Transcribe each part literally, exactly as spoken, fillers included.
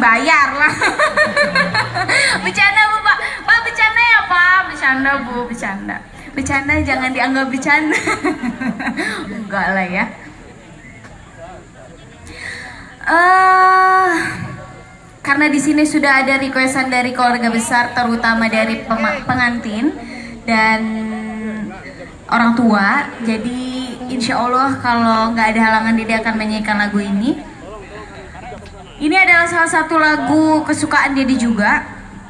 dibayar lah. Bercanda bu pak, pak bercanda ya pak, bercanda bu, bercanda, bercanda jangan dianggap bercanda. Enggak lah ya. Uh, karena di sini sudah ada requestan dari keluarga besar, terutama dari pengantin dan orang tua. Jadi insya Allah kalau nggak ada halangan Dede akan menyanyikan lagu ini. Ini adalah salah satu lagu kesukaan Dede juga.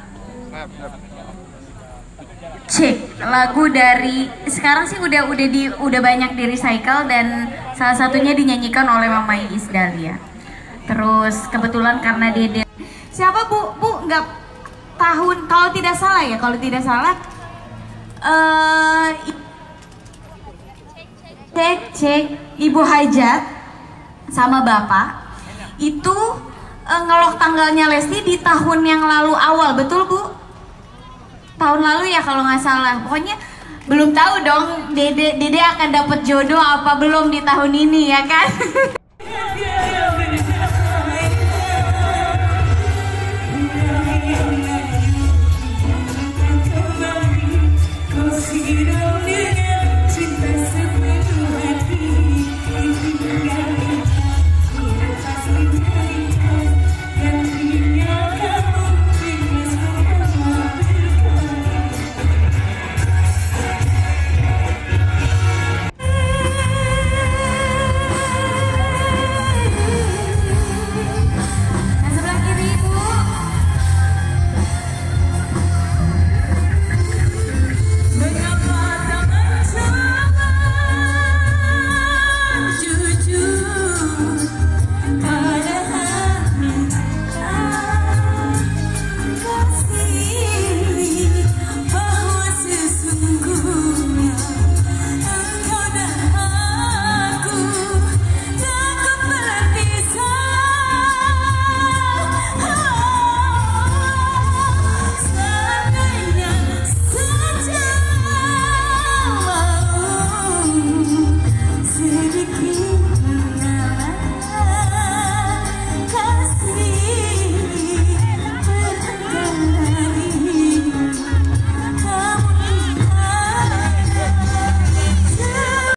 Cek lagu dari sekarang sih udah udah di udah banyak di recycle dan salah satunya dinyanyikan oleh Mama Iis Dahlia. Terus kebetulan karena Dede siapa bu bu nggak tahun kalau tidak salah ya kalau tidak salah uh, cek cek Ibu Hajat sama Bapak itu uh, ngelok tanggalnya Lesti di tahun yang lalu awal, betul bu? Tahun lalu ya kalau nggak salah. Pokoknya belum tahu dong Dede Dede akan dapat jodoh apa belum di tahun ini ya kan?